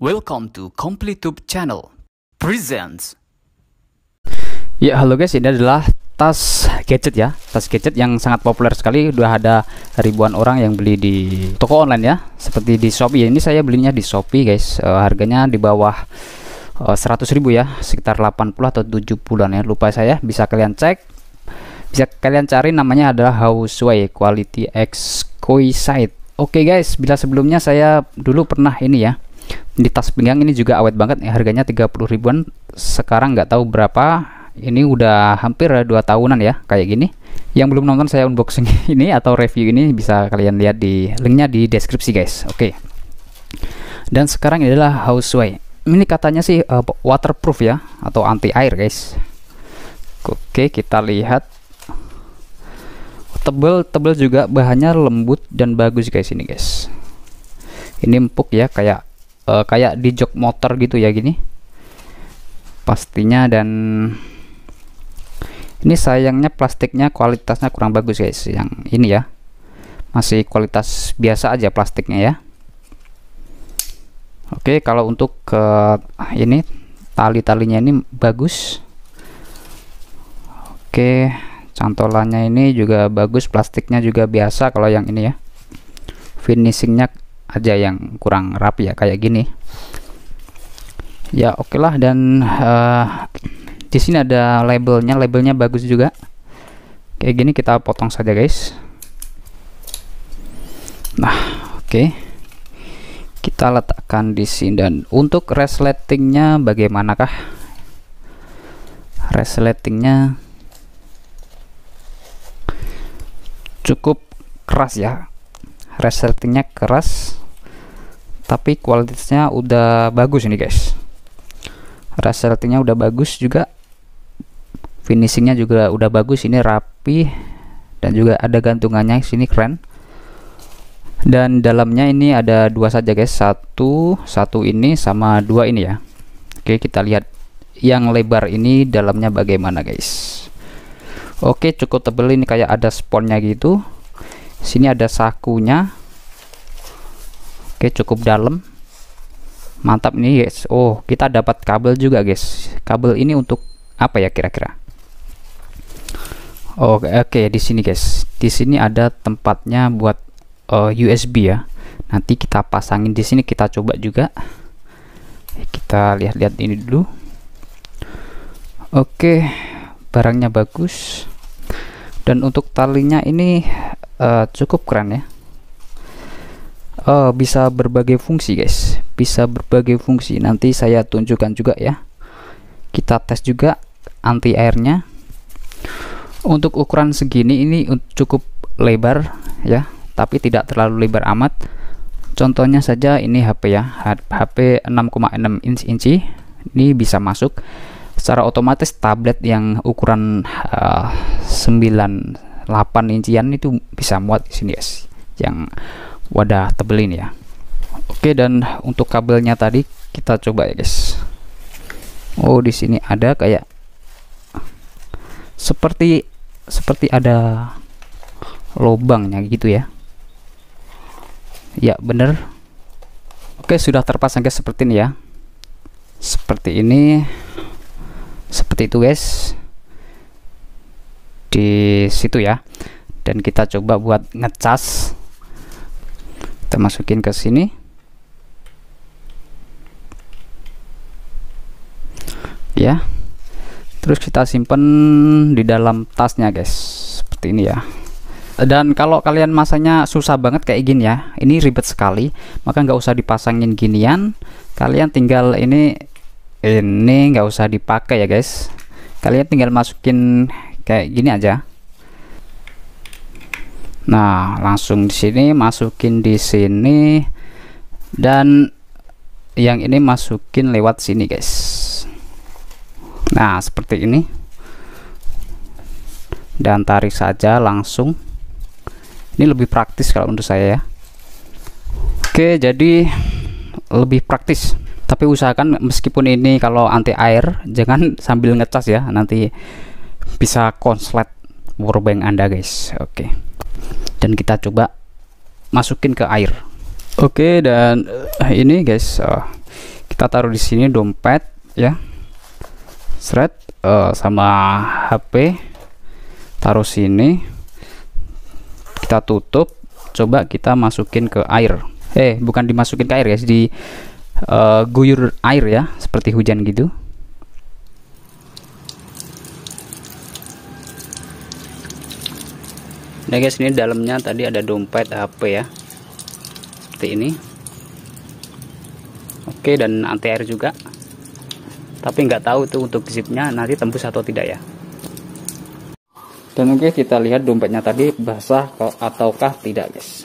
Welcome to CompleTube Channel Presents. Ya, halo guys, ini adalah tas gadget ya. Tas gadget yang sangat populer sekali. Udah ada ribuan orang yang beli di toko online ya. Seperti di Shopee. Ini saya belinya di Shopee guys. Harganya di bawah 100.000 ya. Sekitar 80 atau 70-an ya. Lupa saya. Bisa kalian cek. Bisa kalian cari, namanya adalah Houseway Quality Exquisite. Oke guys, bila sebelumnya saya dulu pernah ini ya. Di tas pinggang ini juga awet banget ya, harganya 30 ribuan. Sekarang nggak tahu berapa. Ini udah hampir 2 tahunan ya kayak gini. Yang belum nonton saya unboxing ini atau review ini, bisa kalian lihat di linknya di deskripsi guys. Oke. Dan sekarang ini adalah Houseway. Ini katanya sih waterproof ya, atau anti air guys. Oke, kita lihat. Tebel juga, bahannya lembut dan bagus guys ini guys. Ini empuk ya, kayak di jok motor gitu ya gini pastinya. Dan ini sayangnya plastiknya kualitasnya kurang bagus guys. Yang ini ya masih kualitas biasa aja plastiknya ya. Oke, kalau untuk ini tali-talinya ini bagus. Oke, cantolannya ini juga bagus, plastiknya juga biasa. Kalau yang ini ya finishingnya aja yang kurang rapi ya kayak gini ya. Oke lah. Dan di sini ada labelnya bagus juga kayak gini. Kita potong saja guys. Nah, oke, kita letakkan di sini. Dan untuk resletingnya bagaimanakah? Resletingnya cukup keras ya, resletingnya keras tapi kualitasnya udah bagus ini guys. Resletingnya udah bagus juga, finishingnya juga udah bagus. Ini rapi dan juga ada gantungannya sini, keren. Dan dalamnya ini ada dua saja guys, satu ini sama dua ini ya. Oke, kita lihat yang lebar ini dalamnya bagaimana guys. Oke, cukup tebel ini, kayak ada sponnya gitu. Sini ada sakunya. Oke, cukup dalam, mantap nih guys. Oh, kita dapat kabel juga guys. Kabel ini untuk apa ya kira-kira? Oke, di sini guys, di sini ada tempatnya buat USB ya. Nanti kita pasangin di sini. Kita coba juga, kita lihat-lihat ini dulu. Oke, barangnya bagus. Dan untuk talinya ini cukup keren ya. Bisa berbagai fungsi guys, bisa berbagai fungsi. Nanti saya tunjukkan juga ya. Kita tes juga anti airnya. Untuk ukuran segini ini cukup lebar ya, tapi tidak terlalu lebar amat. Contohnya saja ini HP ya, HP 6,6 inci ini bisa masuk secara otomatis. Tablet yang ukuran 98 incian itu bisa muat di sini guys, yang wadah tebel ini ya. Oke, dan untuk kabelnya tadi kita coba ya guys. Oh, di sini ada kayak seperti ada lubangnya gitu ya. Ya, bener. Oke, sudah terpasang guys, seperti ini ya. Seperti ini. Seperti itu guys. Di situ ya. Dan kita coba buat ngecas. Kita masukin ke sini. Ya. Terus kita simpan di dalam tasnya guys. Seperti ini ya. Dan kalau kalian masanya susah banget kayak gini ya, ini ribet sekali, maka nggak usah dipasangin ginian. Kalian tinggal ini nggak usah dipakai ya guys. Kalian tinggal masukin kayak gini aja. Nah, langsung di sini, masukin di sini, dan yang ini masukin lewat sini guys. Nah, seperti ini. Dan tarik saja langsung. Ini lebih praktis kalau menurut saya ya. Oke, jadi lebih praktis. Tapi usahakan meskipun ini kalau anti air, jangan sambil ngecas ya, nanti bisa konslet powerbank Anda guys. Oke. Dan kita coba masukin ke air. Oke, dan ini guys, Kita taruh di sini dompet ya, sama HP taruh sini, kita tutup, coba kita masukin ke air. Bukan dimasukin ke air guys, di guyur air ya, seperti hujan gitu. Nah guys, ini dalamnya tadi ada dompet, HP ya, seperti ini. Oke, dan anti air juga, tapi nggak tahu tuh untuk zipnya nanti tembus atau tidak ya. Dan oke, kita lihat dompetnya tadi basah ataukah tidak guys.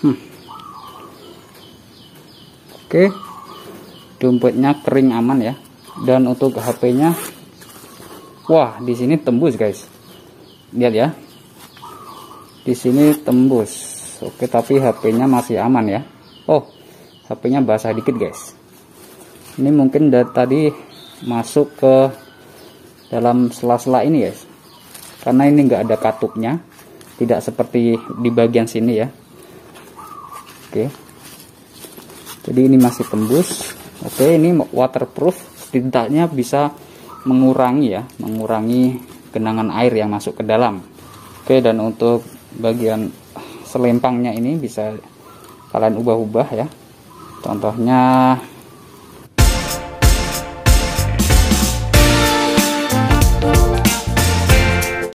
Oke, dompetnya kering aman ya. Dan untuk HP-nya, wah di sini tembus guys, lihat ya, di sini tembus. Oke, tapi HP-nya masih aman ya. Oh, HP-nya basah dikit guys. Ini mungkin dari tadi masuk ke dalam sela-sela ini guys, karena ini enggak ada katupnya, tidak seperti di bagian sini ya. Oke, jadi ini masih tembus. Oke, ini waterproof, setidaknya bisa mengurangi ya, mengurangi genangan air yang masuk ke dalam. Oke, dan untuk bagian selempangnya ini bisa kalian ubah-ubah ya. Contohnya